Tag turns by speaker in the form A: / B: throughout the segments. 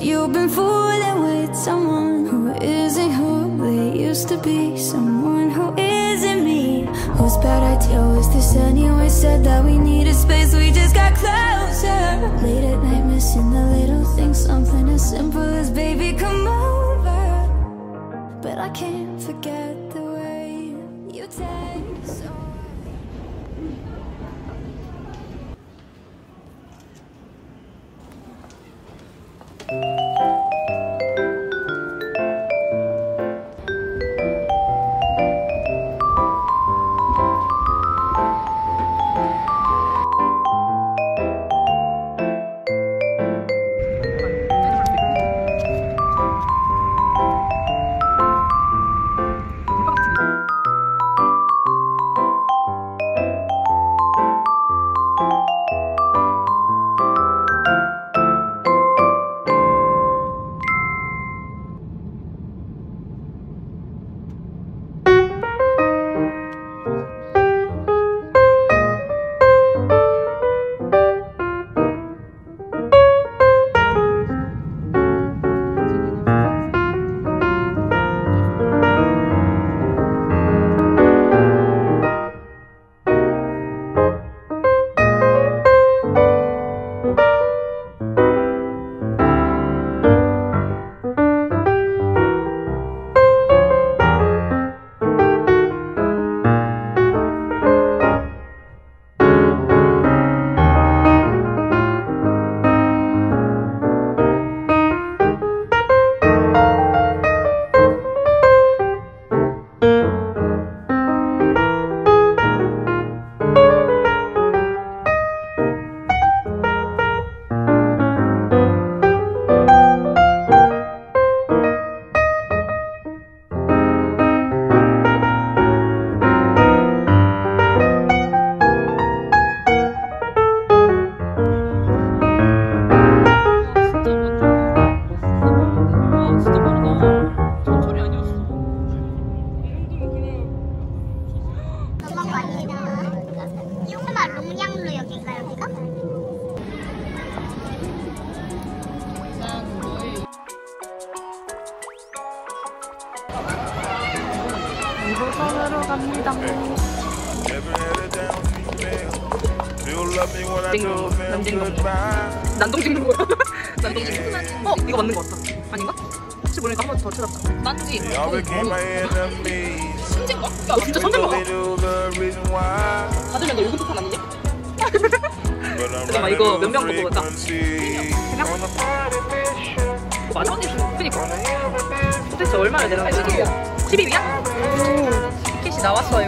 A: you've been fooling with someone who isn't who they used to be, someone who isn't me. Whose bad idea was this anyway? Said that we needed space, we just got closer. Late at night missing the little things, something as simple as baby come over. But I can't forget the way you taste.
B: 이호선으로 갑니다. 난동 찍는 거야? 난동 찍는 거야? 이거 맞는 거 같다. 아닌가? 혹시 모르니까 한 번 더 찾았다. 맞지? 천재인가? 야 진짜 천재인가 봐. 받으면 너 요금 폭탄 아니냐? 잠깐만 이거 몇 명 먹어볼까? 3명? 맞아? 그니까 도대체 얼마나 내려가야 돼? 12위야? 티켓이 나왔어요.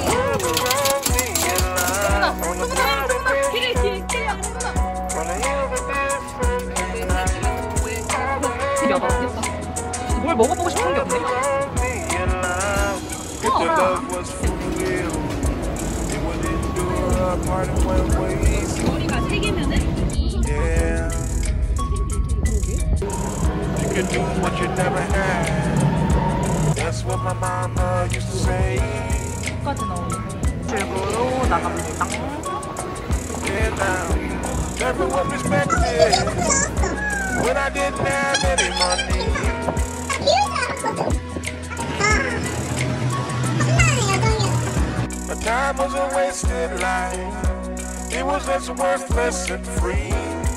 B: 뭘 먹어보고 싶은 게 없네. 머리가 3개면은? 끝까지 나오네. 출구로 나갑니다.
C: Time was a wasted life. It was less worthless and free.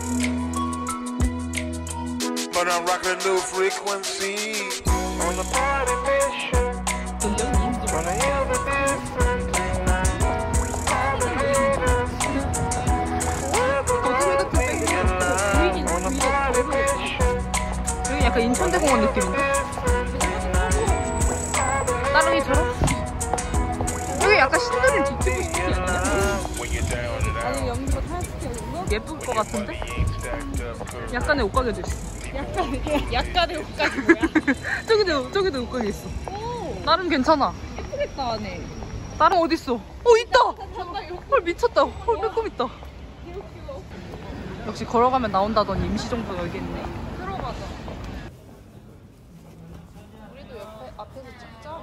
C: But I'm rocking a new frequency on the party mission. Gonna hear the different tonight. All the haters, wherever be in love on the party mission.
B: 여기 약간 인천대공원 느낌인데? 따릉이처럼? 여기 약간 신도리를 뒤집고 싶지 않냐? 아니 여기가 타이틀 예쁠 것 같은데? 약간의 옷가게도 있어. 약간의 옷가게 뭐야? 저기도 옷가게 있어. 오, 나름 괜찮아. 예쁘겠다 안에. 나름 어딨어? 있다! 헐 미쳤다. 헐 빼꼼 있다. 역시 걸어가면 나온다더니 임시정부가 여기 있네. 들어가자. 우리도 옆에 앞에서 찍자.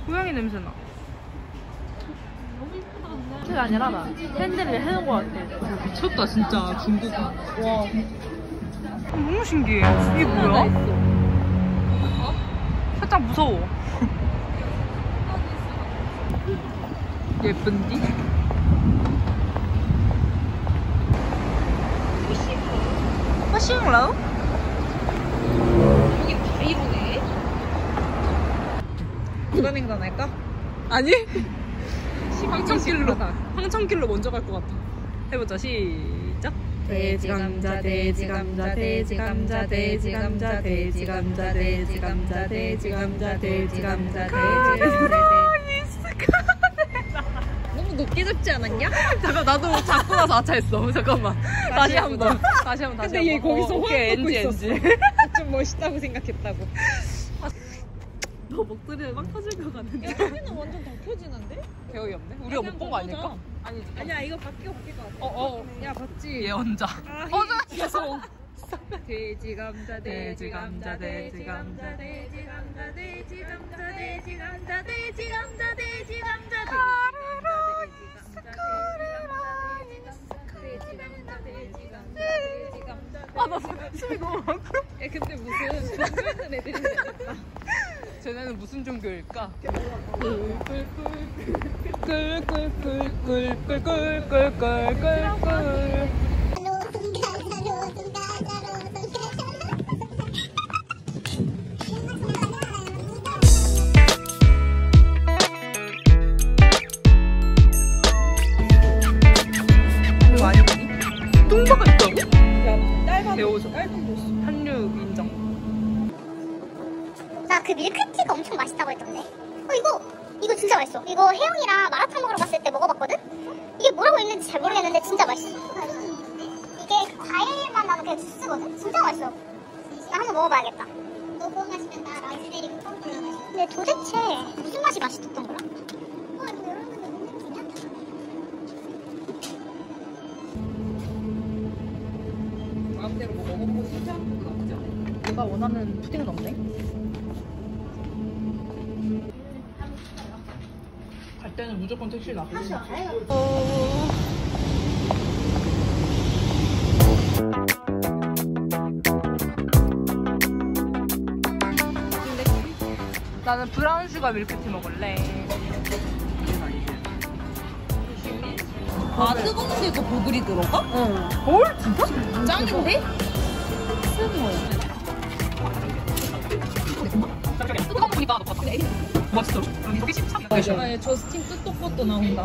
B: 고양이 냄새나. 그게 아니라 나 팬들을 해놓은 거 같아. 미쳤다 진짜 중국. 와 너무 신기해. 이게 뭐야? 살짝 무서워. 예쁜디? 허싱러우? 여기 바이로네? 구단횡단할까? 아니? 황천길로 먼저 갈 것 같아. 해보자. 시작. 돼지감자 돼지감자 돼지감자 돼지감자 돼지감자 돼지감자 돼지감자 돼지감자 너무 높게 잡지 않았냐? 잠깐 나도 잡고 나서 아차했어. 잠깐만 다시 한번 근데 얘 거기서 호흡 먹고 있었어. 좀 멋있다고 생각했다고. 너 목소리에 막 터질 것 같은데. 야 소리는 완전 더 켜지는데? 개어이 없네? 우리가 못 본 거 아닐까? 아니야 이거 바뀌어 야 봤지? 얘 혼자 계속 돼지감자 돼지감자 돼지감자 돼지감자 돼지감자 돼지감자 돼지감자 돼지감자 나 숨이 너무 많아. 야 근데 무슨 종교 있는 애들인데 쟤네는 무슨 종교일까? 꿀꿀꿀꿀꿀꿀꿀꿀꿀꿀꿀꿀꿀. 이거 아니니? 똥바가 있다고? 야 딸바도 한류 인정.
D: 나 그 밀크티가 엄청 맛있다고 했던데. 이거 진짜 맛있어. 이거 혜영이랑 마라탕 먹으러 갔을 때 먹어봤거든? 이게 뭐라고 있는지 잘 모르겠는데 진짜 맛있어. 이게 그 과일만 나는 그냥 주스거든? 진짜 맛있어. 나 한번 먹어봐야겠다. 너 그거 마시면 나 라즈베리 콩콜라 마셔. 근데 도대체 무슨 맛이 맛있었던 거야? 이거 여러분들 뭔 냄새냐?
B: 마음대로 뭐 먹어보고 싶지 않은 거 없지 않아? 내가 원하는 푸딩은 없네? 갈 때는 무조건 택시 나. 나는 브라운 슈가 밀크티 먹을래.
E: 아 뜨거운데도 보글이 들어가?
B: 응. 헐? 진짜?
E: 짱인데?
B: 뜨거운 거 보니까 너 봤어? 맛있어. 여기 13.
E: 아니 저스틴 뜻똑것도 나온다.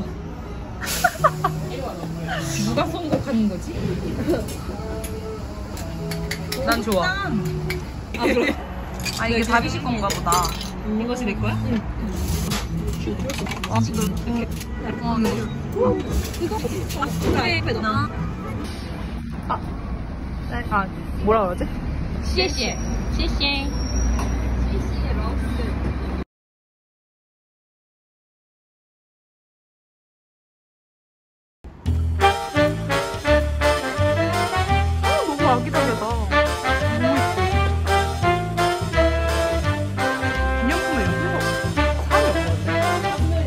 E: 누가 선곡하는 거지?
B: 난 좋아. 아 이게 다비씨 건가 보다. 이것이 내 거야? 응. 아 지금 이렇게. 이거 그래. 아 뭐라 그러지?
E: 谢谢谢谢
B: 너무 아기자기하다. 너무 예뻐. 기념품에 이런 거 사이 없는데?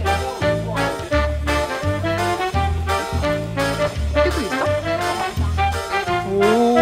B: 여기도 있어? 오.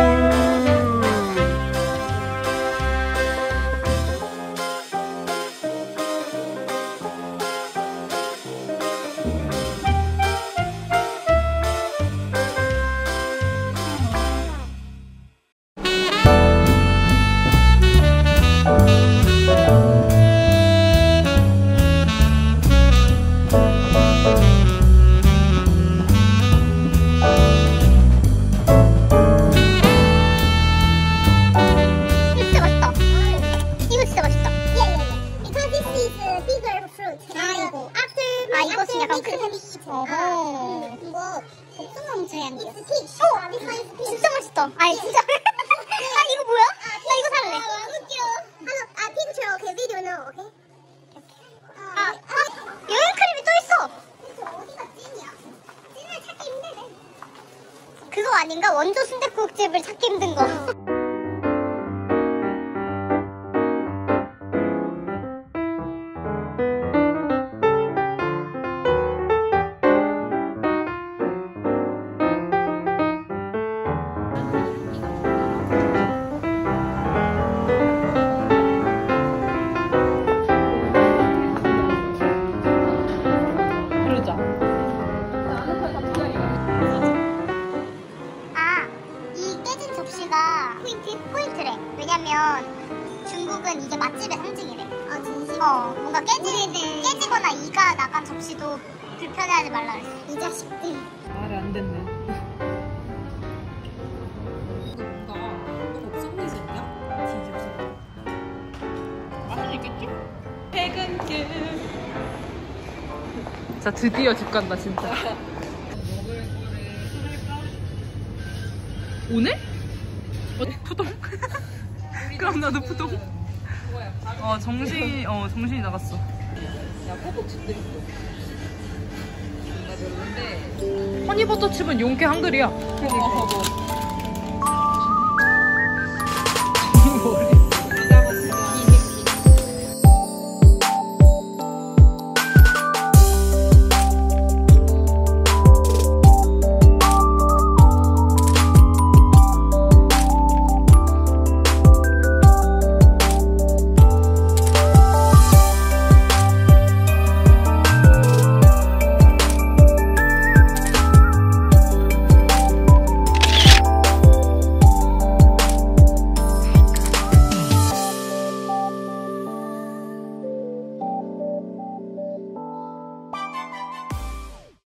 D: 진짜 맛있다. 이거 진짜 맛있다. Because this is bigger fruit. 이거. 이것은 약간 이거 복숭아 뭉치 향기야. 진짜 맛있다. 진짜. 이거 뭐야? 나 이거 살래. picture, okay, video now, okay? 여행 크림이 또 있어. 어디가 찐이야? 찐을 찾기 힘드네. 그거 아닌가? 원조 순댓국집을 찾기 힘든 거. 뭔가 깨지거나 이가 나간 접시도 불편해하지 말라 그랬어. 이 자식들.
E: 말이 안 됐네. 뭔가 너무 썸니즘이야? 뒤집어서. 맛은 있겠지? 퇴근길.
B: 자, 드디어 집 간다, 진짜. 오늘? 푸동? 그럼 나도 푸동? 정신이 나갔어.
E: 야, 꼬북집도 있어. 존나 별론데.
B: 허니버터칩은 용케 한글이야.
E: 그거